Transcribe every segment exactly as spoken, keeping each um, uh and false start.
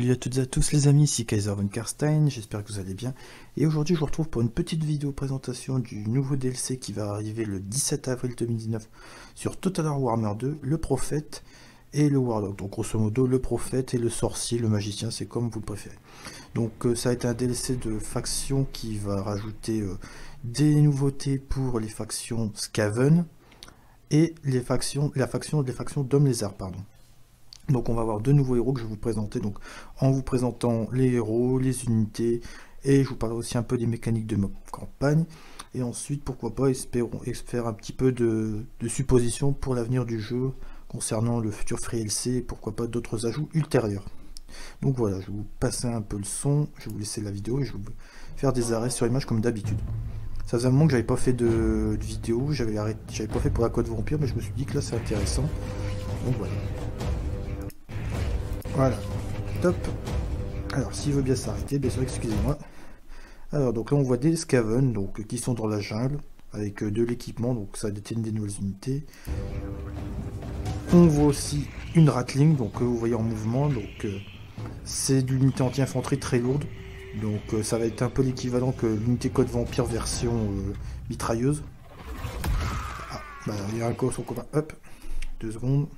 Salut à toutes et à tous les amis, ici Kaiser von Karstein, j'espère que vous allez bien. Et aujourd'hui je vous retrouve pour une petite vidéo présentation du nouveau D L C qui va arriver le dix-sept avril deux mille dix-neuf sur Total War Warhammer deux, le prophète et le warlock. Donc grosso modo le prophète et le sorcier, le magicien, c'est comme vous le préférez. Donc euh, ça a été un D L C de faction qui va rajouter euh, des nouveautés pour les factions Skaven et les factions, la faction, les factions d'hommes lézards, pardon. Donc on va avoir deux nouveaux héros que je vais vous présenter, donc en vous présentant les héros, les unités, et je vous parlerai aussi un peu des mécaniques de ma campagne, et ensuite pourquoi pas espérons faire un petit peu de, de suppositions pour l'avenir du jeu concernant le futur Free L C, et pourquoi pas d'autres ajouts ultérieurs. Donc voilà, je vais vous passer un peu le son, je vais vous laisser la vidéo et je vais vous faire des arrêts sur image comme d'habitude. Ça faisait un moment que j'avais pas fait de, de vidéo, j'avais arrêté, j'avais pas fait pour la Code Vampire, mais je me suis dit que là c'est intéressant, donc voilà. Voilà, top. Alors, s'il veut bien s'arrêter, bien sûr, excusez-moi. Alors, donc là, on voit des Skaven, donc qui sont dans la jungle, avec euh, de l'équipement, donc ça détient des nouvelles unités. On voit aussi une Ratling, donc euh, vous voyez en mouvement, donc euh, c'est de l'unité anti-infanterie très lourde, donc euh, ça va être un peu l'équivalent que l'unité Code Vampire version euh, mitrailleuse. Ah, bah, il y a un corps sur le combat, hop, deux secondes.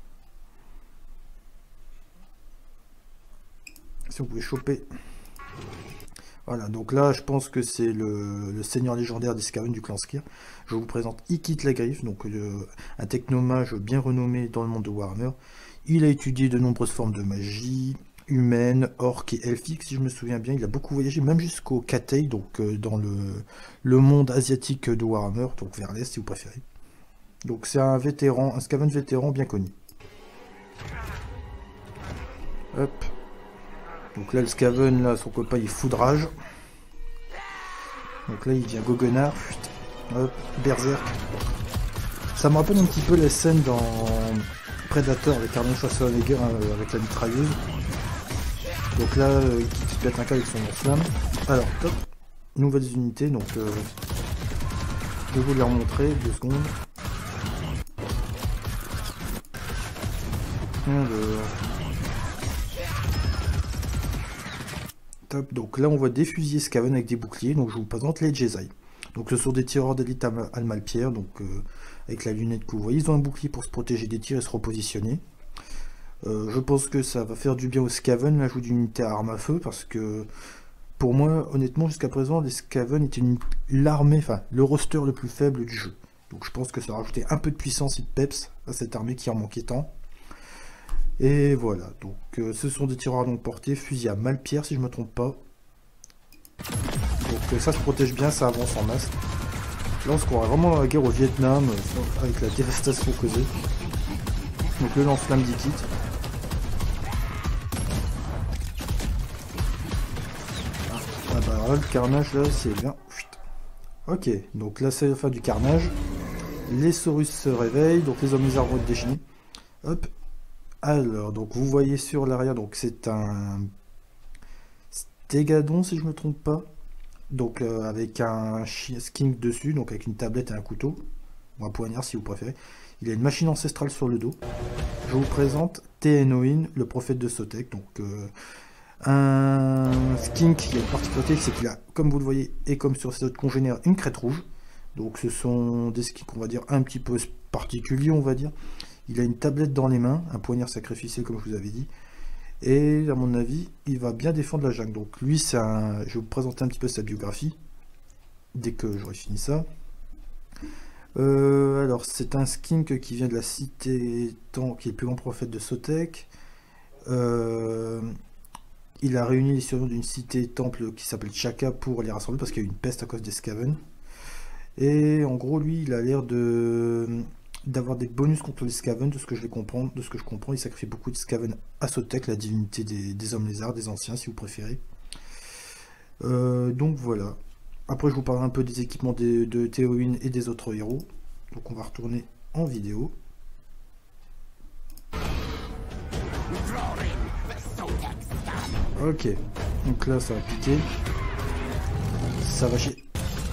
Si vous pouvez choper. Voilà, donc là je pense que c'est le, le seigneur légendaire des Skaven du clan Skir. Je vous présente Ikit la Griffe, donc euh, un technomage bien renommé dans le monde de Warhammer. Il a étudié de nombreuses formes de magie, humaine, orque et elfique, si je me souviens bien. Il a beaucoup voyagé, même jusqu'au Katei, donc euh, dans le, le monde asiatique de Warhammer, donc vers l'est si vous préférez. Donc c'est un vétéran, un Skaven vétéran bien connu. Hop. Donc là, le Skaven, là, son copain, il foudrage. Donc là, il devient goguenard. Hop, berserk. Ça me rappelle un petit peu la scène dans Predator avec Arnold Schwarzenegger hein, avec la mitrailleuse. Donc là, euh, il se pète un cas avec son flamme. Alors, top. Nouvelles unités, donc euh, je vais vous les remontrer. Deux secondes. Alors... Donc là on voit des fusiliers Skaven avec des boucliers, donc je vous présente les Jezai. Donc ce sont des tireurs d'élite à Almalpierre, donc euh, avec la lunette que vous voyez, ils ont un bouclier pour se protéger des tirs et se repositionner. Euh, je pense que ça va faire du bien aux Skaven, l'ajout d'une unité à arme à feu, parce que pour moi, honnêtement, jusqu'à présent, les Skaven étaient l'armée, enfin le roster le plus faible du jeu. Donc je pense que ça va rajouter un peu de puissance et de peps à cette armée qui en manquait tant. Et voilà, donc euh, ce sont des tireurs à longue portée, fusil à Malpierre si je me trompe pas. Donc euh, ça se protège bien, ça avance en masse. Là on se croirait vraiment dans la guerre au Vietnam, euh, avec la dévastation causée. Donc le lance-flamme d'Ikit. Ah, ah bah là, le carnage là c'est bien. Ok, donc là c'est la fin du carnage. Les Saurus se réveillent, donc les hommes lézards vont être déchaînés. Hop. Alors, donc vous voyez sur l'arrière, donc c'est un Stégadon si je me trompe pas, donc euh, avec un skink dessus, donc avec une tablette et un couteau, ou un poignard si vous préférez. Il a une machine ancestrale sur le dos. Je vous présente Théenoïn, le prophète de Sotek, donc euh, un skink qui a une particularité, c'est qu'il a, comme vous le voyez, et comme sur ses autres congénères, une crête rouge. Donc ce sont des skinks, on va dire, un petit peu particuliers, on va dire. Il a une tablette dans les mains, un poignard sacrificiel comme je vous avais dit. Et à mon avis, il va bien défendre la jungle. Donc lui, c'est un... je vais vous présenter un petit peu sa biographie. Dès que j'aurai fini ça. Euh, alors, c'est un skink qui vient de la cité Temps, qui est le plus grand prophète de Sotek. Euh, il a réuni les survivants d'une cité temple qui s'appelle Chaka pour les rassembler parce qu'il y a eu une peste à cause des Skaven. Et en gros, lui, il a l'air de... d'avoir des bonus contre les Skaven, de ce que je vais comprendre, de ce que je comprends, il sacrifie beaucoup de Skaven à Sotek, la divinité des, des hommes lézards, des anciens si vous préférez. Euh, donc voilà. Après je vous parlerai un peu des équipements de, de Théoïn et des autres héros. Donc on va retourner en vidéo. Ok, donc là ça va piquer. Ça va chier.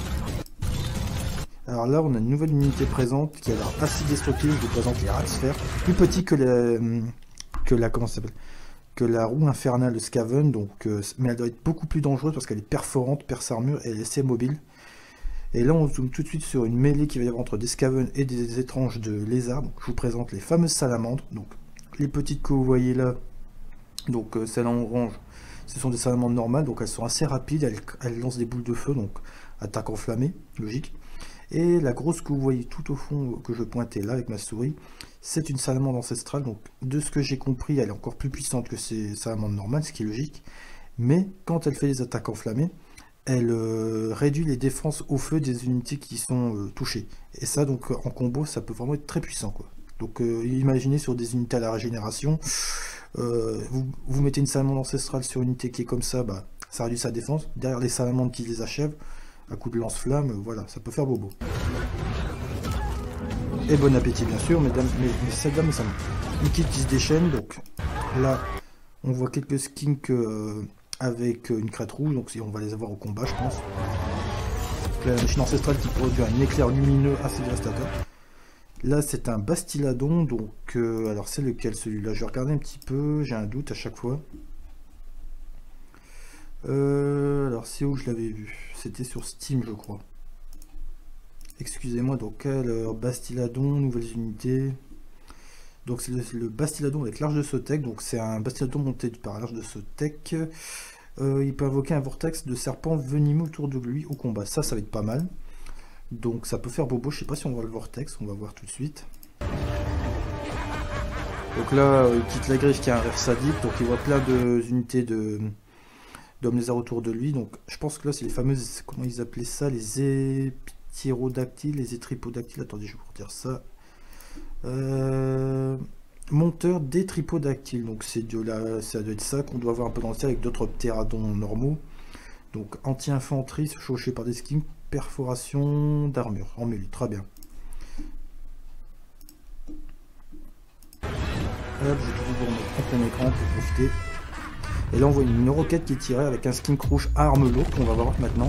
Alors là, on a une nouvelle unité présente qui a l'air assez destructive. Je vous présente les Ratsphères, plus petit que la, que la, comment ça s'appelle, que la roue infernale de Skaven, donc, euh, mais elle doit être beaucoup plus dangereuse parce qu'elle est perforante, perce armure et elle est assez mobile. Et là on zoome tout de suite sur une mêlée qui va y avoir entre des Skaven et des étranges de lézards. Donc je vous présente les fameuses salamandres, donc les petites que vous voyez là, donc euh, celles en orange, ce sont des salamandres normales, donc elles sont assez rapides, elles, elles lancent des boules de feu, donc attaque enflammée, logique. Et la grosse que vous voyez tout au fond, que je pointais là avec ma souris, c'est une salamandre ancestrale, donc de ce que j'ai compris, elle est encore plus puissante que ces salamandres normales, ce qui est logique. Mais quand elle fait des attaques enflammées, elle euh, réduit les défenses au feu des unités qui sont euh, touchées. Et ça, donc en combo, ça peut vraiment être très puissant, quoi. Donc euh, imaginez sur des unités à la régénération, euh, vous, vous mettez une salamandre ancestrale sur une unité qui est comme ça, bah, ça réduit sa défense. Derrière les salamandres qui les achèvent, à coup de lance-flamme, voilà, ça peut faire bobo. Et bon appétit bien sûr, mesdames, mais, mais cette dame, ça me... Nikit qui se déchaîne, donc là, on voit quelques skinks euh, avec une crête rouge, donc on va les avoir au combat, je pense. La machine ancestrale qui produit un éclair lumineux assez dévastateur. Là, c'est un Bastiladon, donc, euh, alors c'est lequel celui-là? Je vais regarder un petit peu, j'ai un doute à chaque fois. Euh, alors c'est où je l'avais vu? C'était sur Steam je crois. Excusez-moi, donc alors Bastiladon, nouvelles unités. Donc c'est le, le Bastiladon avec l'Arche de Sotek, donc c'est un Bastiladon monté par l'Arche de Sotek. Euh, il peut invoquer un vortex de serpent venimeux autour de lui au combat. Ça, ça va être pas mal. Donc ça peut faire bobo, je sais pas si on voit le vortex, on va voir tout de suite. Donc là, il quitte la griffe qui a un rêve sadique, donc il voit plein de unités de... d'hommes lézards autour de lui, donc je pense que là c'est les fameuses, comment ils appelaient ça, les éptérodactyles, les étripodactyles, attendez je vais vous dire ça, euh, monteur des tripodactyles, donc c'est de la, ça doit être ça qu'on doit voir un peu dans le ciel avec d'autres ptéradons normaux, donc anti-infanterie, chauché par des skins, perforation d'armure, en mêlée, très bien. Hop, je vais toujours vous remettre en plein écran pour profiter. Et là on voit une roquette qui est tirée avec un skink rouge à arme lourde qu'on va voir maintenant.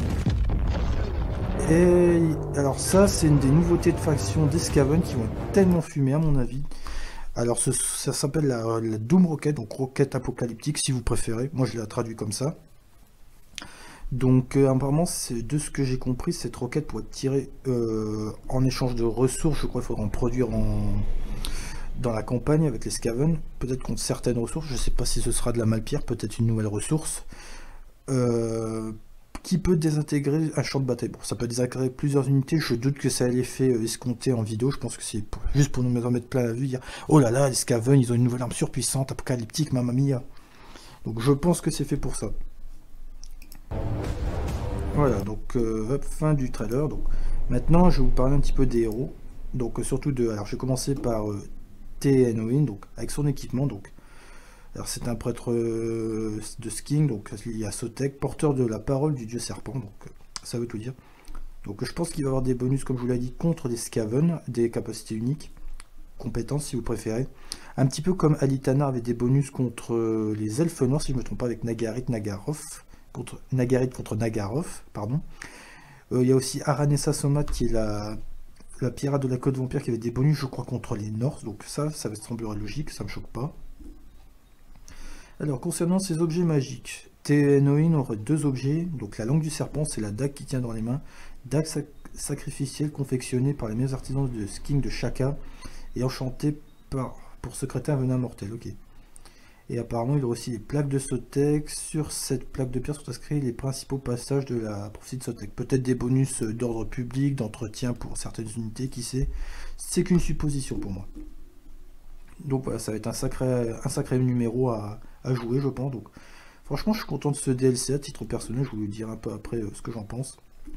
Et alors ça c'est une des nouveautés de faction des Skaven qui vont être tellement fumées à mon avis. Alors ce, ça s'appelle la, la Doom Rocket, donc roquette apocalyptique si vous préférez. Moi je l'ai traduit comme ça. Donc euh, apparemment de ce que j'ai compris, cette roquette pourrait être tirée euh, en échange de ressources. Je crois qu'il faudra en produire en... dans la campagne avec les Skaven, peut-être contre certaines ressources, je ne sais pas si ce sera de la malpierre, peut-être une nouvelle ressource, euh, qui peut désintégrer un champ de bataille. Bon, ça peut désintégrer plusieurs unités, je doute que ça ait l'effet euh, escompté en vidéo, je pense que c'est pour, juste pour nous en mettre plein la vue, dire « Oh là là, les Skaven, ils ont une nouvelle arme surpuissante, apocalyptique, mamma mia !» Donc je pense que c'est fait pour ça. Voilà, donc euh, hop, fin du trailer. Donc maintenant, je vais vous parler un petit peu des héros, donc euh, surtout de... Alors je vais commencer par... Euh, T-Enoin, donc avec son équipement, donc alors c'est un prêtre euh, de Sking, donc il y a Sotek, porteur de la parole du dieu serpent, donc euh, ça veut tout dire. Donc je pense qu'il va avoir des bonus, comme je vous l'ai dit, contre les Skaven, des capacités uniques, compétences si vous préférez. Un petit peu comme Alitana avait des bonus contre euh, les elfes noirs, si je ne me trompe pas, avec Nagarit Nagarov, contre Nagarit contre Nagarov, pardon. Euh, il y a aussi Aranessa Somat qui est la la pirate de la côte vampire qui avait des bonus je crois contre les North, donc ça, ça va semblerait logique, ça me choque pas. Alors concernant ces objets magiques, T-Enoin aurait deux objets, donc la langue du serpent, c'est la dague qui tient dans les mains, dague sac sacrificielle confectionnée par les meilleurs artisans de Sking de Shaka et enchantée par, pour secréter un venin mortel, ok. Et apparemment il aurait aussi les plaques de Sotek. Sur cette plaque de pierre sont inscrits les principaux passages de la prophétie de Sotek. Peut-être des bonus d'ordre public, d'entretien pour certaines unités, qui sait. C'est qu'une supposition pour moi. Donc voilà, ça va être un sacré, un sacré numéro à, à jouer, je pense. Donc franchement, je suis content de ce D L C à titre personnel. Je vais vous dire un peu après euh, ce que j'en pense.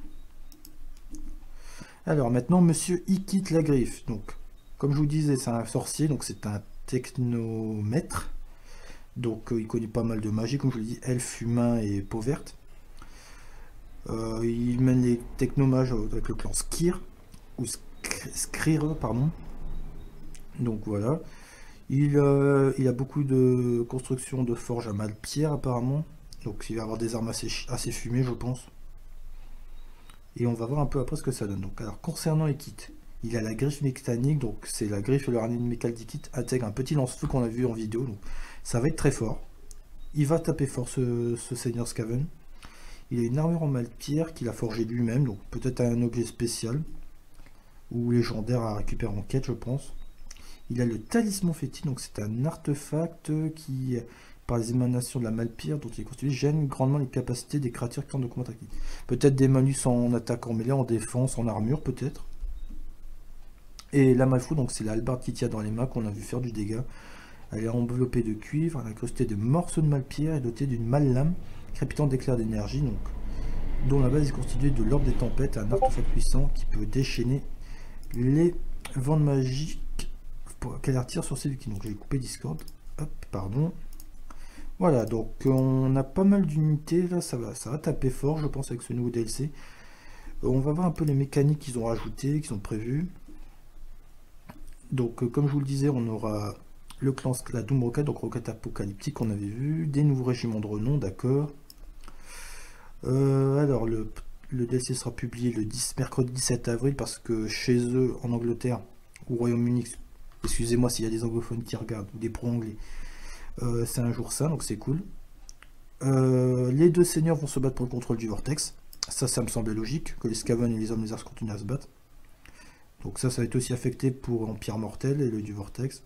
Alors maintenant, Monsieur Ikit la Griffe. Donc, comme je vous disais, c'est un sorcier, donc c'est un technomètre. Donc euh, il connaît pas mal de magie, comme je vous l'ai dit, elfe, humain et peau verte. Euh, il mène les technomages avec le clan Skir, ou Skrir, pardon. Donc voilà. Il, euh, il a beaucoup de construction de forge à Malpierre apparemment. Donc il va avoir des armes assez, assez fumées, je pense. Et on va voir un peu après ce que ça donne. Donc alors concernant Ikit, il a la griffe mécanique, donc c'est la griffe et le harnais mécanique d'Ikit intègre un petit lance-feu qu'on a vu en vidéo. Donc ça va être très fort. il va taper fort ce, ce Seigneur Skaven. Il a une armure en Malpierre qu'il a forgé lui-même, donc peut-être un objet spécial ou légendaire à récupérer en quête, je pense. Il a le talisman fétide, donc c'est un artefact qui, par les émanations de la Malpierre dont il est constitué, gêne grandement les capacités des créatures qui tentent de combattre. Peut-être des malus en attaque en mêlée, en défense, en armure, peut-être. Et la Malfou, donc c'est la hallebarde qui tient dans les mains, qu'on a vu faire du dégât. Elle est enveloppée de cuivre, elle est incrustée de morceaux de Malpierre et dotée d'une malle-lame crépitant d'éclairs d'énergie, donc dont la base est constituée de l'orbe des tempêtes, un artefact puissant qui peut déchaîner les vents magiques qu'elle attire sur ses qui. Donc j'ai coupé Discord. Hop, pardon. Voilà, donc on a pas mal d'unités là, ça va, ça va taper fort, je pense, avec ce nouveau D L C. On va voir un peu les mécaniques qu'ils ont rajoutées, qu'ils ont prévues. Donc, comme je vous le disais, on aura le clan, la Doom Rocket, donc Rocket Apocalyptique, on avait vu, des nouveaux régiments de renom, d'accord. Euh, alors, le, le D L C sera publié le dix, mercredi dix-sept avril, parce que chez eux, en Angleterre, ou Royaume-Uni, excusez-moi s'il y a des anglophones qui regardent, ou des pro-anglais, euh, c'est un jour sain, donc c'est cool. Euh, les deux seigneurs vont se battre pour le contrôle du Vortex. Ça, ça me semblait logique, que les Skaven et les Hommes Lézards continuent à se battre. Donc ça, ça va être aussi affecté pour Empire Mortel et le du Vortex.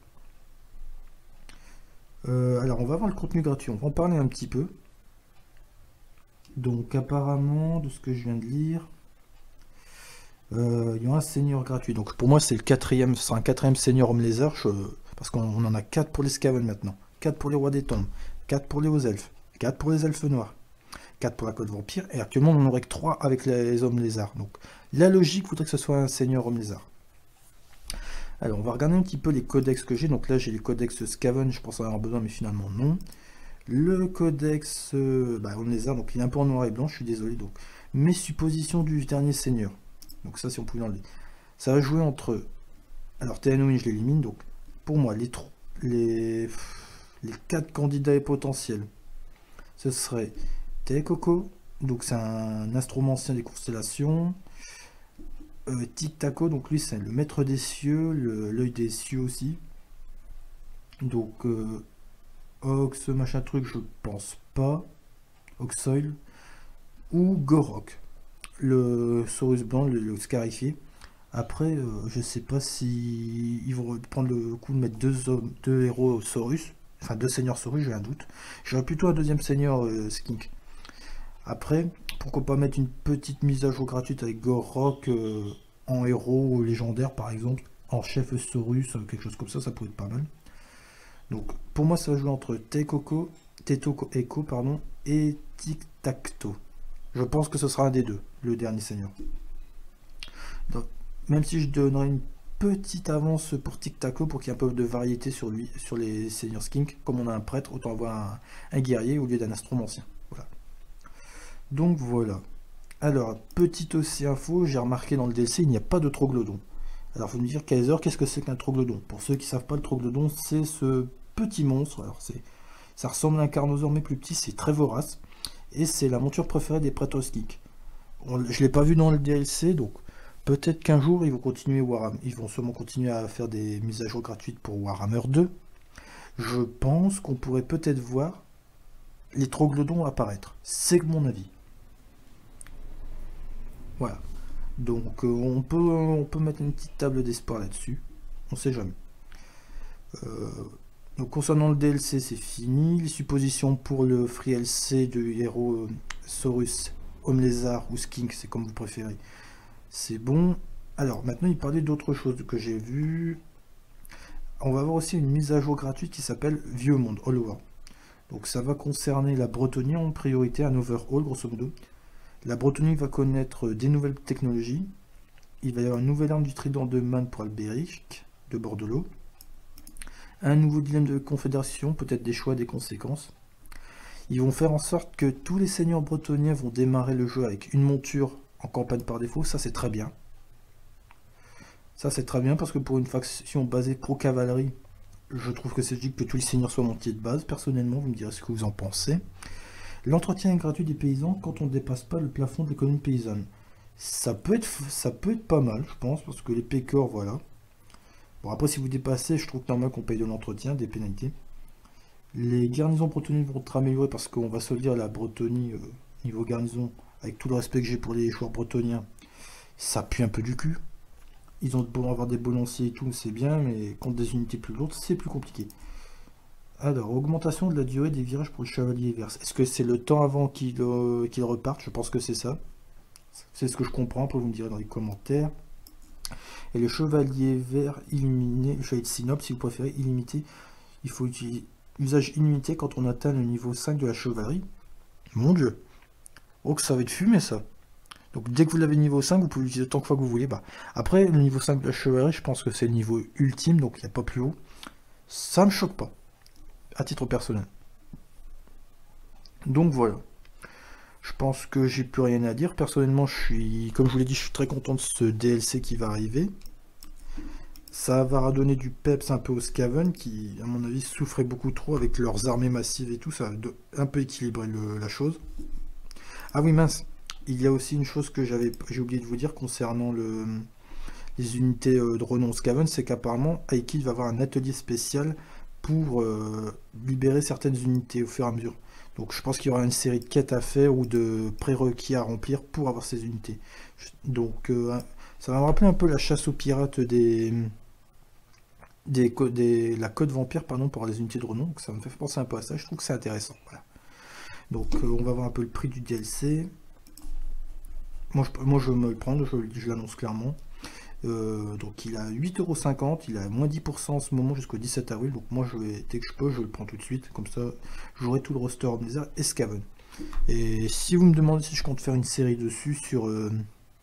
Euh, alors, on va voir le contenu gratuit, on va en parler un petit peu. Donc, apparemment, de ce que je viens de lire, euh, il y a un seigneur gratuit. Donc, pour moi, c'est le quatrième, c'est un quatrième seigneur Homme Lézard, je, parce qu'on en a quatre pour les Skaven maintenant, quatre pour les Rois des Tombes, quatre pour les Hauts Elfes, quatre pour les Elfes Noirs, quatre pour la Côte Vampire, et actuellement, on n'en aurait que trois avec les Hommes Lézards. Donc, la logique voudrait que ce soit un seigneur Homme Lézard. Alors, on va regarder un petit peu les codex que j'ai. Donc là, j'ai les codex Skaven, je pense en avoir besoin, mais finalement non. Le codex euh, bah, Homme Lézard, donc il est un peu en noir et blanc, je suis désolé. Donc, mes suppositions du dernier seigneur. Donc ça, si on pouvait l'enlever. Ça va jouer entre... Alors, Théanoïne, je l'élimine. Donc, pour moi, les, les, les quatre candidats potentiels, ce serait Tecoco. Donc, c'est un astromancien des constellations. Euh, Tic Taco, donc lui c'est le maître des cieux, l'œil des cieux aussi. Donc euh, Ox, machin truc, je pense pas. Oxoil. Ou Gorok, le Saurus blanc, le, le scarifié. Après, euh, je sais pas si ils vont prendre le coup de mettre deux hommes, deux héros Saurus, enfin deux seigneurs Saurus, j'ai un doute. J'aurais plutôt un deuxième seigneur euh, Skink. Après, pourquoi pas mettre une petite mise à jour gratuite avec Gorok euh, en héros légendaire par exemple, en chef Saurus, quelque chose comme ça, ça pourrait être pas mal. Donc pour moi ça va jouer entre Tecoco, Tetoko Echo pardon, et Tic Tacto. Je pense que ce sera un des deux, le dernier seigneur. Donc, même si je donnerais une petite avance pour Tic Taco pour qu'il y ait un peu de variété sur lui, sur les seigneurs Skink, comme on a un prêtre, autant avoir un, un guerrier au lieu d'un astromancien. Voilà. Donc voilà. Alors, petite aussi info, j'ai remarqué dans le D L C, il n'y a pas de troglodyte. Alors, il faut me dire, Kaiser, qu'est-ce que c'est qu'un troglodyte? Pour ceux qui ne savent pas, le troglodyte, c'est ce petit monstre. Alors, c'est, ça ressemble à un carnosaure, mais plus petit, c'est très vorace. Et c'est la monture préférée des prêtres Skink. Je ne l'ai pas vu dans le D L C, donc peut-être qu'un jour, ils vont continuer Warhammer. Ils vont sûrement continuer à faire des mises à jour gratuites pour Warhammer deux. Je pense qu'on pourrait peut-être voir les troglodytes apparaître. C'est mon avis. Voilà. Donc euh, on, peut, on peut mettre une petite table d'espoir là-dessus. On sait jamais. Euh, donc concernant le D L C, c'est fini. Les suppositions pour le free L C du héros euh, Saurus, Homme Lézard ou Skink, c'est comme vous préférez. C'est bon. Alors maintenant, il parlait d'autres choses que j'ai vues. On va avoir aussi une mise à jour gratuite qui s'appelle Vieux Monde, All Over. Donc ça va concerner la Bretonie en priorité, un overhaul grosso modo. La Bretonie va connaître des nouvelles technologies. Il va y avoir une nouvelle arme du trident de Man pour Albéric, de bord de l'eau. Un nouveau dilemme de confédération, peut-être des choix, des conséquences. Ils vont faire en sorte que tous les seigneurs bretoniens vont démarrer le jeu avec une monture en campagne par défaut. Ça, c'est très bien. Ça, c'est très bien parce que pour une faction basée pro-cavalerie, je trouve que c'est logique que tous les seigneurs soient montés de base. Personnellement, vous me direz ce que vous en pensez. L'entretien est gratuit des paysans quand on ne dépasse pas le plafond de l'économie paysanne. Ça peut être, ça peut être pas mal, je pense, parce que les pécores, voilà. Bon, après, si vous dépassez, je trouve normal qu'on paye de l'entretien, des pénalités. Les garnisons bretonniques vont être améliorées parce qu'on va se le dire, la Bretonie, euh, niveau garnison, avec tout le respect que j'ai pour les joueurs bretoniens, ça pue un peu du cul. Ils ont beau avoir des beaux lanciers et tout, c'est bien, mais contre des unités plus lourdes, c'est plus compliqué. Alors, augmentation de la durée des virages pour le chevalier vert. Est-ce que c'est le temps avant qu'il euh, qu'il reparte? Je pense que c'est ça. C'est ce que je comprends, après vous me direz dans les commentaires. Et le chevalier vert illuminé, le chevalier de Sinope, si vous préférez, illimité, il faut utiliser usage illimité quand on atteint le niveau cinq de la chevalerie. Mon dieu. Oh, que ça va être fumé ça. Donc dès que vous l'avez niveau cinq, vous pouvez l'utiliser autant de fois que vous voulez. Bah, après, le niveau cinq de la chevalerie, je pense que c'est le niveau ultime, donc il n'y a pas plus haut. Ça me choque pas, à titre personnel. Donc voilà. Je pense que j'ai plus rien à dire. Personnellement, je suis, comme je vous l'ai dit, je suis très content de ce D L C qui va arriver. Ça va redonner du peps un peu aux Skaven qui, à mon avis, souffraient beaucoup trop avec leurs armées massives et tout. Ça va un peu équilibrer le, la chose. Ah oui, mince. Il y a aussi une chose que j'avais, j'ai oublié de vous dire concernant le, les unités euh, de renom Skaven, c'est qu'apparemment, Aikid va avoir un atelier spécial pour euh, libérer certaines unités au fur et à mesure. Donc je pense qu'il y aura une série de quêtes à faire ou de prérequis à remplir pour avoir ces unités. Donc euh, ça va me rappeler un peu la chasse aux pirates des... Des, des, la Côte Vampire, pardon, pour les unités de renom. Donc ça me fait penser un peu à ça. Je trouve que c'est intéressant. Voilà. Donc euh, on va voir un peu le prix du D L C. Moi je, moi, je me le prends, je, je l'annonce clairement. Euh, donc il a huit euros cinquante, il a moins dix pour cent en ce moment jusqu'au dix-sept avril. Donc moi, je vais, dès que je peux, je le prends tout de suite. Comme ça, j'aurai tout le roster Omnizer et Skaven. Et si vous me demandez si je compte faire une série dessus sur, euh,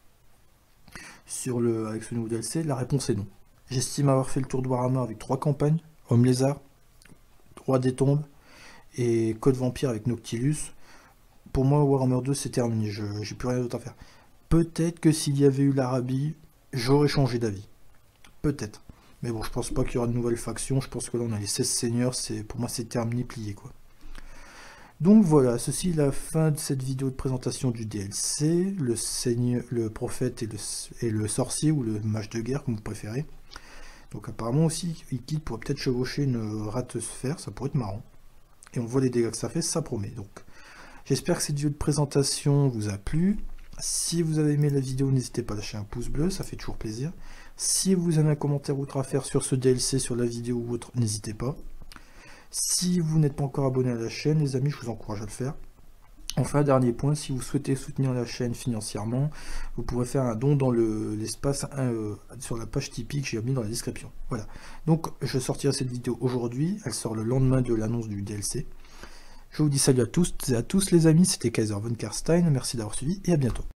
sur le, avec ce nouveau D L C, la réponse est non. J'estime avoir fait le tour de Warhammer avec trois campagnes, Homme Lézard, Roi des Tombes et Code Vampire avec Noctilus. Pour moi, Warhammer deux, c'est terminé, je j'ai plus rien d'autre à faire. Peut-être que s'il y avait eu l'Arabie, j'aurais changé d'avis. Peut-être. Mais bon, je pense pas qu'il y aura de nouvelles factions, je pense que là on a les seize seigneurs, pour moi c'est terminé, plié quoi. Donc voilà, ceci est la fin de cette vidéo de présentation du D L C, le seigneur, le prophète et le, et le sorcier, ou le mage de guerre, comme vous préférez. Donc apparemment aussi, Aikid pourrait peut-être chevaucher une rate-sphère, ça pourrait être marrant. Et on voit les dégâts que ça fait, ça promet. Donc j'espère que cette vidéo de présentation vous a plu. Si vous avez aimé la vidéo, n'hésitez pas à lâcher un pouce bleu, ça fait toujours plaisir. Si vous avez un commentaire ou autre à faire sur ce D L C, sur la vidéo ou autre, n'hésitez pas. Si vous n'êtes pas encore abonné à la chaîne, les amis, je vous encourage à le faire. Enfin, dernier point, si vous souhaitez soutenir la chaîne financièrement, vous pourrez faire un don dans l'espace euh, sur la page Tipeee que j'ai mis dans la description. Voilà. Donc, je sortirai cette vidéo aujourd'hui. Elle sort le lendemain de l'annonce du D L C. Je vous dis salut à tous et à tous les amis. C'était Kaiser von Karstein. Merci d'avoir suivi et à bientôt.